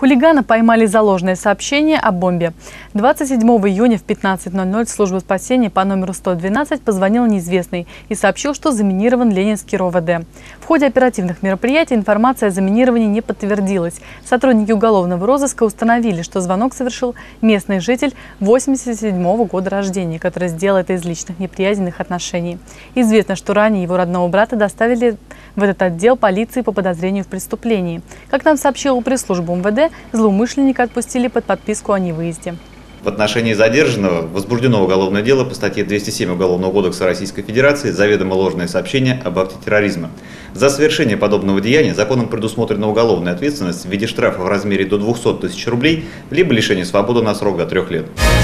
Хулигана поймали за ложное сообщение о бомбе. 27 июня в 15:00 служба спасения по номеру 112 позвонил неизвестный и сообщил, что заминирован Ленинский РОВД. В ходе оперативных мероприятий информация о заминировании не подтвердилась. Сотрудники уголовного розыска установили, что звонок совершил местный житель 87-го года рождения, который сделал это из личных неприязненных отношений. Известно, что ранее его родного брата доставили в этот отдел полиции по подозрению в преступлении. Как нам сообщила пресс-служба МВД, злоумышленника отпустили под подписку о невыезде. В отношении задержанного возбуждено уголовное дело по статье 207 Уголовного кодекса Российской Федерации «Заведомо ложное сообщение об акте терроризма». За совершение подобного деяния законом предусмотрена уголовная ответственность в виде штрафа в размере до 200 000 рублей, либо лишение свободы на срок до 3 лет.